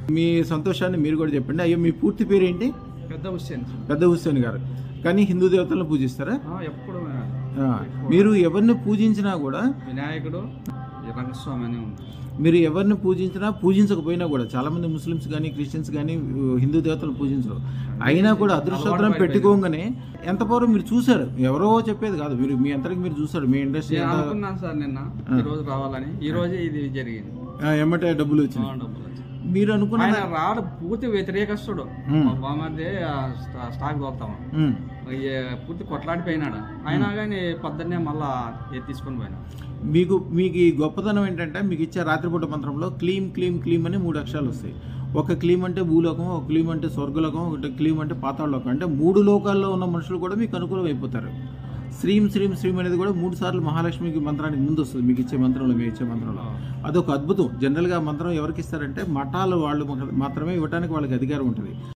మీ సంతోషాన్ని మీరు కూడా చెప్పండి. అయ్యో, మీ పూర్తి పేరు ఏంటి? పెద్ద హుస్సేన్ గారు. కానీ హిందూ దేవతలను పూజిస్తారా? ఎప్పుడు మీరు ఎవరిని పూజించినా కూడా వినాయకుడు, రంగస్వామి అని ఉంటారు. మీరు ఎవరిని పూజించినా పూజించకపోయినా కూడా చాలా మంది ముస్లిమ్స్ కానీ క్రిస్టియన్స్ కానీ హిందూ దేవతలను పూజించరు. అయినా కూడా అదృష్టోత్తరం పెట్టుకోగానే ఎంత పవర్ మీరు చూసారు. ఎవరో చెప్పేది కాదు, మీరు మీ అంతరికి మీరు చూసారు. మీ ఇండస్ట్రీ అనుకున్నాను సార్ నిన్న ఈ రోజు రావాలని, ఈ రోజే ఇది జరిగింది. ఎమ్మటే డబ్బులు వచ్చినాయి. మీరు అనుకున్న రాడు పూర్తి వ్యతిరేకస్తుడు. బామర్దే స్టాక్ తోలుతాము, పూర్తి కొట్లాడిపోయినాడు. అయినా కానీ పొద్దున్నే మళ్ళా తీసుకొని పోయినా. మీకు ఈ గొప్పతనం ఏంటంటే, మీకు ఇచ్చే రాత్రిపూట మంత్రంలో క్లీం క్లీం క్లీం అని 3 అక్షరాలు వస్తాయి. ఒక క్లీం అంటే భూలోకం, ఒక క్లీం అంటే స్వర్గలోకం, ఒక క్లీం అంటే పాతాళలోకం. అంటే 3 లోకాల్లో ఉన్న మనుషులు కూడా మీకు అనుకూలం అయిపోతారు. శ్రీం శ్రీం శ్రీం అనేది కూడా 3 సార్లు మహాలక్ష్మికి మంత్రానికి ముందు వస్తుంది. మీకు ఇచ్చే మంత్రంలో, మీరు ఇచ్చే మంత్రంలో అదొక అద్భుతం. జనరల్గా మంత్రం ఎవరికి ఇస్తారంటే మఠాలు వాళ్ళు మాత్రమే ఇవ్వడానికి వాళ్ళకి అధికారం ఉంటుంది.